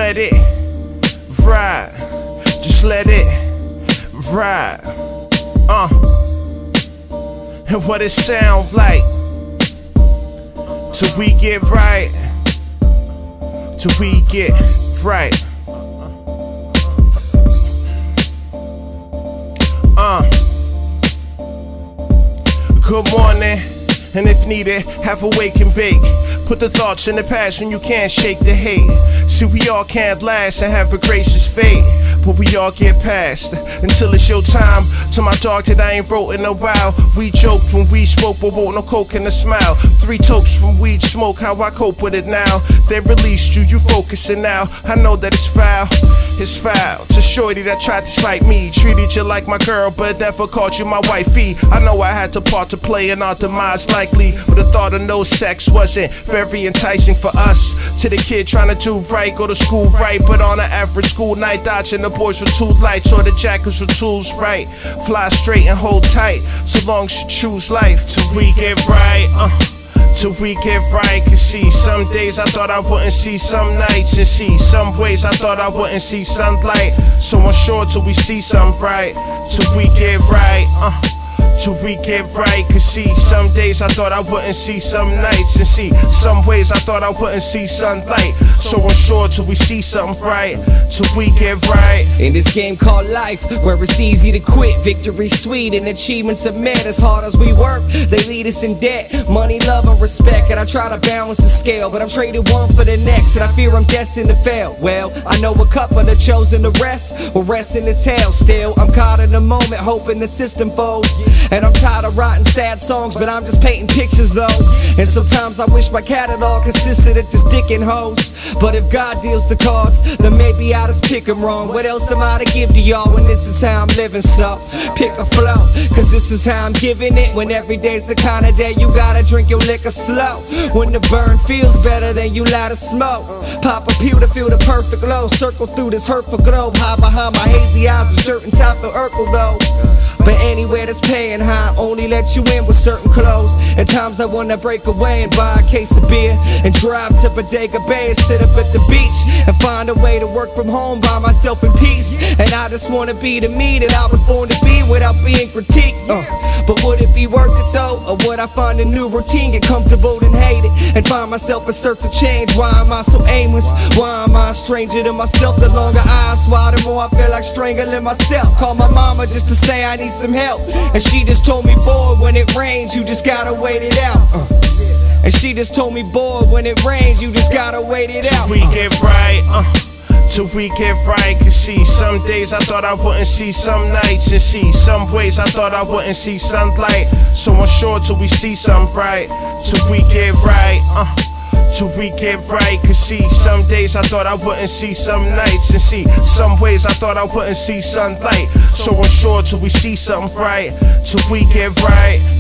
let it ride. Just let it ride. And what it sound like till we get right. Till we get right. Good morning, and if needed, have a wake and bake. Put the thoughts in the past when you can't shake the hate. See, we all can't last and have a gracious fate, but we all get past until it's your time. To my dog that I ain't wrote in a while. We joked when we spoke, but won't no coke and a smile. 3 toasts from weed smoke, how I cope with it now. They released you, you focusing now. I know that it's foul. It's foul to shorty that tried to spite me. Treated you like my girl, but never called you my wifey. I know I had to part to play in our demise likely, but the thought of no sex wasn't very enticing for us. To the kid trying to do right, go to school right, but on an average school night, dodging the boys with 2 lights or the jackals with tools right. Fly straight and hold tight, so long as you choose life. Till we get right, till we get right. Cause see, some days I thought I wouldn't see some nights, and see, some ways I thought I wouldn't see sunlight. So unsure till we see something right. Till we get right, till we get right. Cause see, some days I thought I wouldn't see some nights, and see, some ways I thought I wouldn't see sunlight. So unsure till we see something right. Till we get right. In this game called life, where it's easy to quit, victory's sweet and achievements are met. As hard as we work, they lead us in debt. Money, love, and respect, and I try to balance the scale, but I'm traded one for the next, and I fear I'm destined to fail. Well, I know a couple have chosen to rest, well, resting is hell. Still, I'm caught in the moment, hoping the system folds. And I'm tired of writing sad songs, but I'm just painting pictures though. And sometimes I wish my catalog consisted of just dick and hoes. But if God deals the cards, then maybe I just pick them wrong. What else am I to give to y'all when this is how I'm living? So pick a flow, cause this is how I'm giving it. When every day's the kind of day you gotta drink your liquor slow. When the burn feels better than you light a smoke. Pop a pew to feel the perfect glow. Circle through this hurtful globe. Hide behind my hazy eyes, a certain type of Urkel though. But anywhere that's paying high only let you in with certain clothes. At times I wanna break away and buy a case of beer and drive to Bodega Bay and sit up at the beach and find a way to work from home by myself in peace. And I just wanna be the me that I was born to be without being critiqued. But would it be worth it though? Or would I find a new routine, get comfortable and hate it, and find myself in search of change? Why am I so aimless? Why am I a stranger to myself? The longer I swallow, the more I feel like strangling myself. Call my mama just to say I need some help, and she just told me, boy, when it rains you just gotta wait it out. And she just told me, boy, when it rains you just gotta wait it out. Till we get right, till we get right. Cause see, some days I thought I wouldn't see some nights, and see, some ways I thought I wouldn't see sunlight. So unsure till we see something right. Till we get right, till we get right. Cause see, some days I thought I wouldn't see some nights, and see, some ways I thought I wouldn't see sunlight. So unsure till we see something right. Till we get right.